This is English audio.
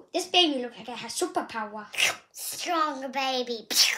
This baby looks like it has superpower. Stronger baby.